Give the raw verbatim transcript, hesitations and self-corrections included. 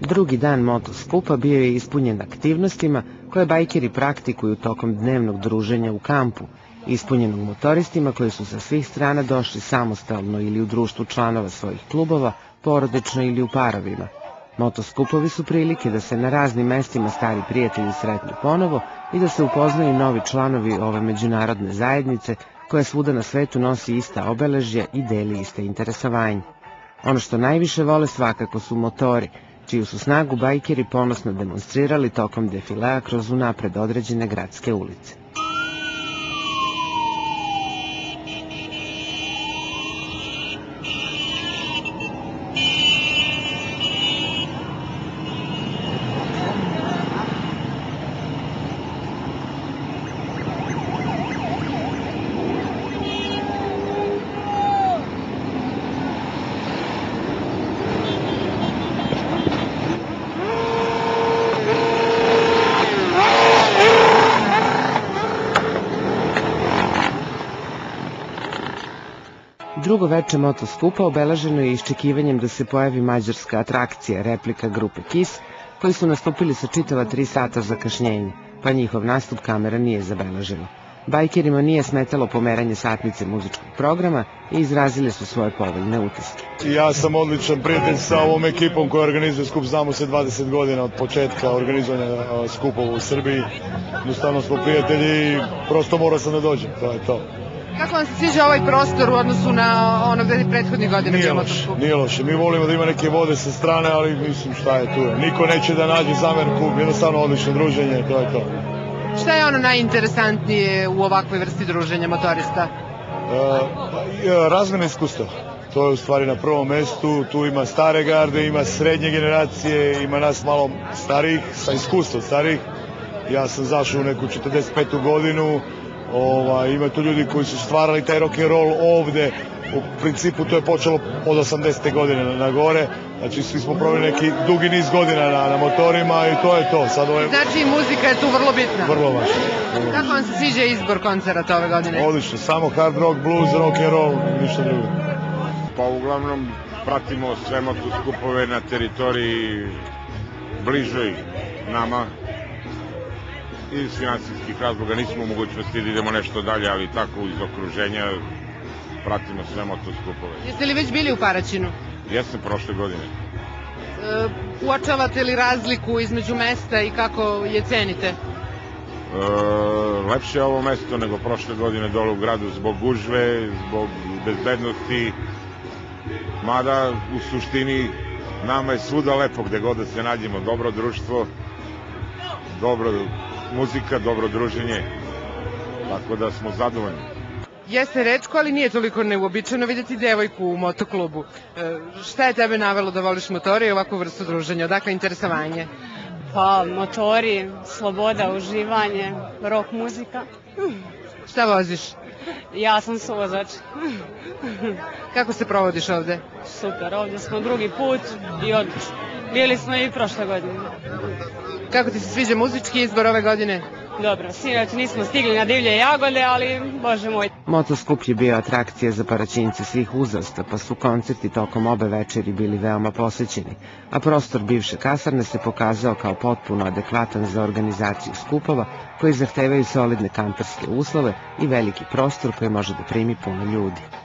Drugi dan motoskupa bio je ispunjen aktivnostima koje bajkeri praktikuju tokom dnevnog druženja u kampu, ispunjenog motoristima koji su sa svih strana došli samostalno ili u društvu članova svojih klubova, porodično ili u parovima. Motoskupovi su prilike da se na raznim mestima stari prijatelji sretnu ponovo i da se upoznaju novi članovi ove međunarodne zajednice koja svuda na svetu nosi ista obeležja i deli iste interesovanje. Ono što najviše vole svakako su motori, čiju su snagu bajkeri ponosno demonstrirali tokom defilea kroz unapred određene gradske ulice. Drugo veče motoskupa obeleženo je iščekivanjem da se pojavi mađarska atrakcija, replika grupe Kiss, koji su nastupili sa čitava tri sata zakašnjenja, pa njihov nastup kamera nije zabeležila. Bajkerima nije smetalo pomeranje satnice muzičkog programa i izrazili su svoje povoljne utiske. Ja sam odličan prijatelj sa ovom ekipom koja organizuje skup, znamo se dvadeset godina od početka organizovanja skupova u Srbiji. Jednostavno smo prijatelji i prosto morao sam da dođem, to je to. Kako vam se sviđa ovaj prostor u odnosu na ono gde je prethodnih godina bilo motoskup? Nije loše, mi volimo da ima neke vode sa strane, ali mislim šta je tu. Niko neće da nađe zamerku, jednostavno odlično druženje, to je to. Šta je ono najinteresantnije u ovakvoj vrsti druženja motorista? E, razmena iskustva. To je u stvari na prvom mestu, tu ima stare garde, ima srednje generacije, ima nas malo starijih, sa iskustvom starijih. Ja sam zašao u neku četrdeset petu godinu, Ova, ima tu ljudi koji su stvarali taj rock and roll ovde, u principu to je počelo od osamdesete godine na gore, znači svi smo proveli neki dugi niz godina na, na motorima i to je to. Sad ove... Znači muzika je tu vrlo bitna? Vrlo važna. Kako vam se sviđa izbor koncerata ove godine? Odlično, samo hard rock, blues, rock and roll, ništa drugo. Pa uglavnom pratimo sve motoskupove na teritoriji bližoj nama. Iz finansijskih razloga nismo u mogućnosti da idemo nešto dalje, ali tako iz okruženja pratimo sve motoskupove. Jeste li već bili u Paraćinu? Jesam prošle godine. E, uočavate li razliku između mesta i kako je cenite? E, lepše je ovo mesto nego prošle godine dole u gradu zbog gužve, zbog bezbednosti, mada u suštini nama je svuda lepo gde god da se nađemo, dobro društvo, dobro muzika, dobro druženje, tako da smo zadovoljni. Jeste retko, ali nije toliko neuobičajeno videti devojku u motoklubu. E, šta je tebe navelo da voliš motore i ovakvu vrstu druženja? Odakle interesovanje? Pa, motori, sloboda, uživanje, rock muzika. Šta voziš? Ja sam suvozač. Kako se provodiš ovde? Super, ovde smo drugi put i odlično. Bili smo i prošle godine. Kako ti se sviđa muzički izbor ove godine? Dobro, sinoć nismo stigli na divlje jagode, ali bože moj. Motoskup je bio atrakcija za Paraćince svih uzrasta, pa su koncerti tokom obe večeri bili veoma posećeni, a prostor bivše kasarne se pokazao kao potpuno adekvatan za organizaciju skupova koji zahtevaju solidne kamperske uslove i veliki prostor koji može da primi puno ljudi.